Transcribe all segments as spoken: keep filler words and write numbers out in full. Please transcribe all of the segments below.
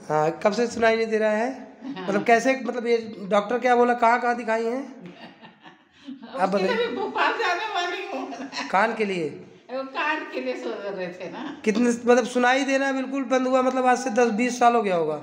हाँ, कब से सुनाई नहीं दे रहा है? हाँ। मतलब कैसे, मतलब ये डॉक्टर क्या बोला, कहाँ कहाँ दिखाई हैं? आप बताइए। भोपाल जाने वाली हूँ कान के लिए। कान के लिए सोच रहे थे ना। कितने, मतलब सुनाई देना बिल्कुल बंद हुआ, मतलब आज से दस बीस साल हो गया होगा।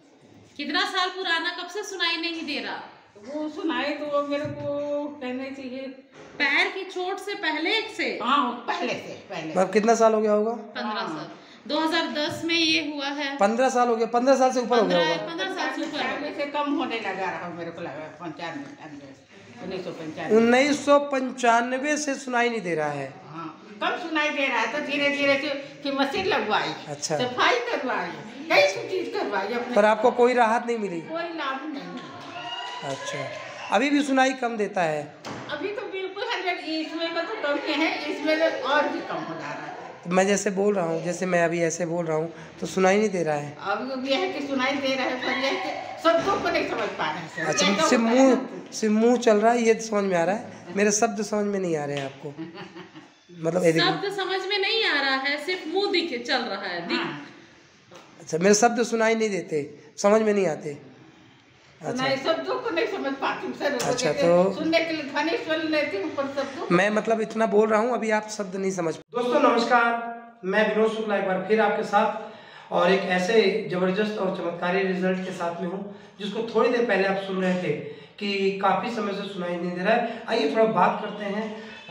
कितना साल पुराना, कब से सुनाई नहीं दे रहा? वो सुनाई तो वो मेरे को कहने चाहिए पैर की चोट से पहले से। हाँ, पहले से पहले। मतलब कितना साल हो गया होगा? पंद्रह साल। दो हज़ार दस में ये हुआ है। पंद्रह साल हो गया? पंद्रह साल से ऊपर हो गया होगा। पंद्रह साल से ऊपर से कम होने लगा रहा मेरे को लगा पंचानवे उन्नीस सौ पंचानवे उन्नीस सौ पंचानवे से सुनाई नहीं दे रहा है। हाँ, कम सुनाई दे रहा है तो धीरे धीरे की मशीन लगवाई, अच्छा, सफाई करवाई, कई चीज करवाई अपने। पर आपको कोई राहत नहीं मिली? कोई लाभ नहीं। अच्छा, अभी भी सुनाई कम देता है? अभी तो बिल्कुल हंड्रेड, इसमें तो कम है, इसमें और भी कम हो जा रहा है। तो मैं जैसे बोल रहा हूँ, जैसे मैं अभी ऐसे बोल रहा हूँ तो सुनाई नहीं दे रहा है? अब ये है कि सुनाई दे रहा है, पर ये है कि शब्दों को नहीं समझ पा रहे हैं। अच्छा, सिर्फ मुँह सिर्फ मुँह चल रहा है, ये समझ में आ रहा है, मेरे शब्द समझ में नहीं आ रहे हैं आपको? मतलब शब्द समझ में नहीं आ रहा है, सिर्फ मुंह दिखे चल रहा है। दिख। अच्छा, मेरे शब्द सुनाई नहीं देते, समझ में नहीं आते? अच्छा, शब्दों को नहीं समझ पाती सर। अच्छा, तो सुनने के लिए ध्वनि सुन लेती हूँ, पर शब्दों मैं मतलब इतना बोल रहा हूँ, अभी आप शब्द नहीं समझ। दोस्तों नमस्कार, मैं विनोद शुक्ला एक बार फिर आपके साथ, और एक ऐसे जबरदस्त और चमत्कारी रिजल्ट के साथ में हूँ जिसको थोड़ी देर पहले आप सुन रहे थे कि काफ़ी समय से सुनाई नहीं दे रहा है। आइए थोड़ा बात करते हैं।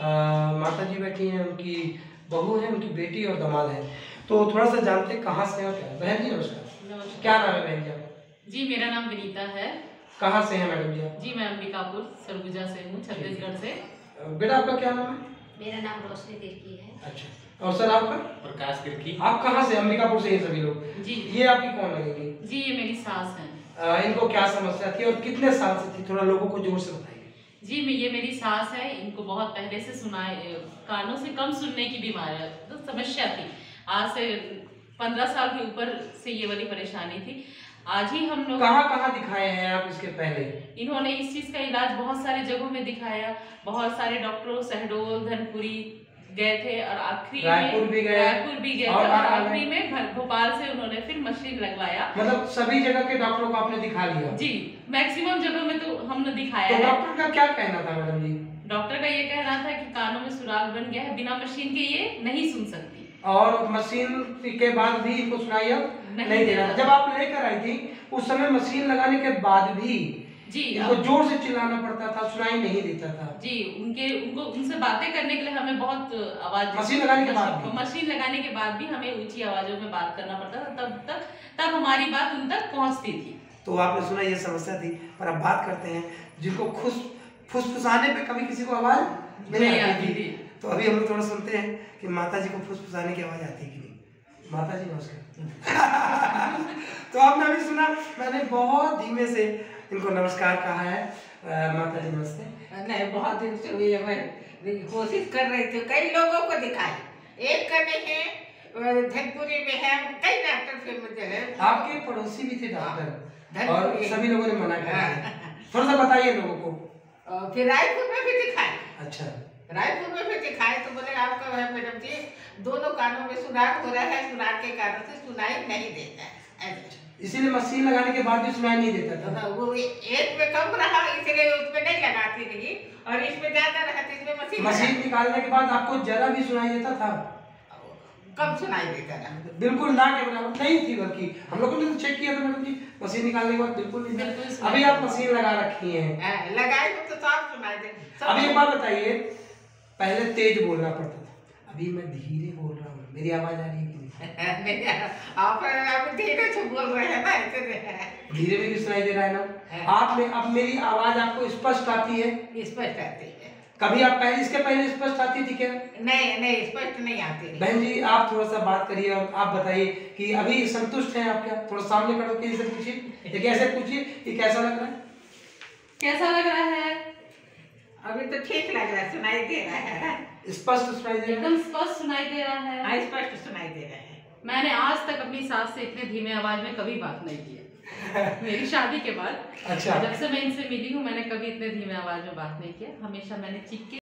आ, माता जी बैठी हैं, उनकी बहू है, उनकी बेटी और दामाद है, तो थोड़ा सा जानते हैं कहाँ से हैं। क्या बहन जी नमस्कार, क्या नाम है बहन जी? जी मेरा नाम विनीता है। कहाँ से हैं मैडम जी? जी मैं अंबिकापुर सरगुजा से हूँ, छत्तीसगढ़ से। बेटा आपका क्या नाम है? मेरा नाम रोशनी तिर्की है। अच्छा, और सर आपका? प्रकाश तिर्की। आप कहाँ से? अंबिकापुर से ही सभी लोग? जी। ये आपकी कौन लगेगी? जी ये मेरी सास है। आ, इनको क्या समस्या थी और कितने साल से थी, थोड़ा लोगों को जोर से बताइए। जी ये मेरी सास है, इनको बहुत पहले से सुनाई, कानों से कम सुनने की बीमारी तो समस्या थी। आज से पंद्रह साल के ऊपर से ये वाली परेशानी थी। आज ही हम लोग कहाँ कहाँ दिखाए हैं आप इसके पहले? इन्होंने इस चीज का इलाज बहुत सारे जगहों में दिखाया, बहुत सारे डॉक्टरों, शहडोल, धनपुरी गए थे, और आखिरी रायपुर भी गए, रायपुर भी गए और आखिरी में भोपाल से उन्होंने फिर मशीन लगवाया। मतलब सभी जगह के डॉक्टरों को आपने दिखा लिया? जी, मैक्सिमम जगहों में तो हमने दिखाया। तो डॉक्टर का क्या कहना था मैडम जी? डॉक्टर का ये कहना था कि कानों में सुराग बन गया है, बिना मशीन के ये नहीं सुन सकती। और मशीन के बाद भी इनको सुनाई नहीं, नहीं दे रहा। जब आप लेकर आई थी उस समय मशीन लगाने के बाद भी जी इनको जोर से चिल्लाना पड़ता था, सुनाई नहीं देता था? जी, उनके उनको उनसे बातें करने के लिए हमें बहुत आवाज, मशीन लगाने के बाद भी मशीन लगाने के बाद भी हमें ऊंची आवाजों में बात करना पड़ता था, तब तक तब हमारी बात उन तक पहुंचती थी। तो आपने सुना ये समस्या थी, पर अब बात करते हैं जिनको खुश फुसफुसाने पे कभी किसी को आवाज नहीं आती थी। तो अभी हम लोग थोड़ा सुनते हैं कि माता जी को फुसफुसाने की आवाज आती है कि नहीं। माता जी नमस्कार। तो आपने अभी सुना, मैंने बहुत धीमे से इनको नमस्कार कहा है। आ, माता जी नमस्ते। नहीं, बहुत दिन से हुई है, मैं कोशिश कर रही थी, कई लोगों को दिखाई, एक का नहीं है, धनपुरी में है, कई डॉक्टर से मुझे है। आपके पड़ोसी भी थे डॉक्टर और सभी लोगों ने मना किया। थोड़ा सा बताइए लोगों को। फिर रायपुर में भी दिखाई। अच्छा, रायपुर में भी दिखाए तो बोले आपका है मैडम जी, दोनों कानों में सुराग हो रहा है, सुराग के कारण से सुनाई नहीं देता है। इसीलिए मशीन लगाने के बाद भी सुनाई नहीं देता था? वो एक में कम रहा, इसलिए उसमें नहीं लगाती थी, और इसमें ज्यादा रहा तो इसमें मशीन मशीन निकालने के बाद आपको जरा भी सुनाई देता था? कम सुनाई देता था, बिल्कुल ना के बराबर नहीं थी। बल्कि हम लोगों ने तो चेक किया था मैडम जी, मशीन निकालने के बाद बिल्कुल नहीं। अभी आप मशीन लगा रखी है? लगाए तो सब सुनाई दे। अभी एक बात बताइए, पहले तेज बोलना पड़ता था, अभी मैं धीरे बोल रहा हूँ, मेरी आवाज आ रही है कि नहीं? आप आप धीरे से बोल रहे हैं ना, धीरे में भी सुनाई दे रहा है ना? आप में अब मेरी आवाज आपको स्पष्ट आती है? स्पष्ट आती है। कभी आप पहले इसके पहले स्पष्ट आती थी क्या? नहीं नहीं, स्पष्ट नहीं आती। बहन जी आप थोड़ा सा बात करिए और आप बताइए कि अभी संतुष्ट हैं आप? क्या थोड़ा सामने खड़े होकर इसे पूछिए, एक ऐसे पूछिए कि कैसा लग रहा है? कैसा लग रहा है? अभी तो ठीक लग रहा है, सुनाई दे रहा है, स्पष्ट सुनाई दे रहा है? एकदम स्पष्ट सुनाई दे रहा है। हाँ, स्पष्ट सुनाई दे रहा है। मैंने आज तक अपनी सास से इतने धीमे आवाज में कभी बात नहीं की है। मेरी शादी के बाद। अच्छा, जब से मैं इनसे मिली हूँ मैंने कभी इतने धीमे आवाज में बात नहीं किया, हमेशा मैंने चीख के